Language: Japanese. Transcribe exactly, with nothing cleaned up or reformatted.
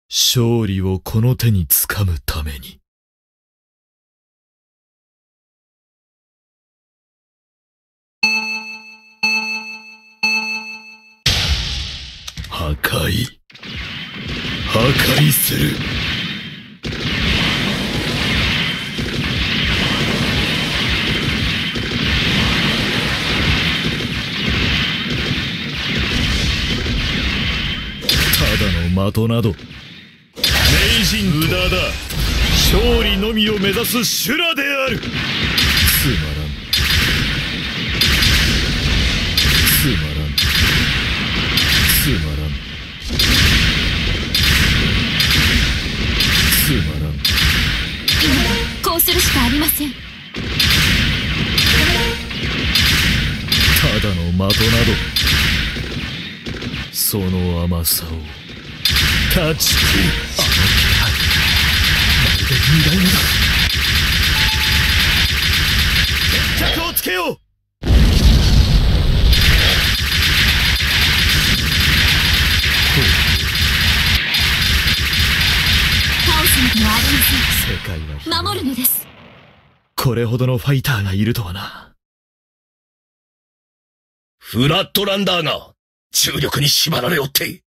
勝利をこの手につかむために。破壊。破壊する。ただの的など名人無駄だ。勝利のみを目指す修羅である。つまらんつまらんつまらんつまらん。 こうするしかありません。 ただの的などその甘さを断ち切る。あの気配まるで二代目だ。決着をつけよう。 倒すのではありません。 世界は広い。 守るのです。 これほどのファイターがいるとはな。 フラットランダーが重力に縛られおって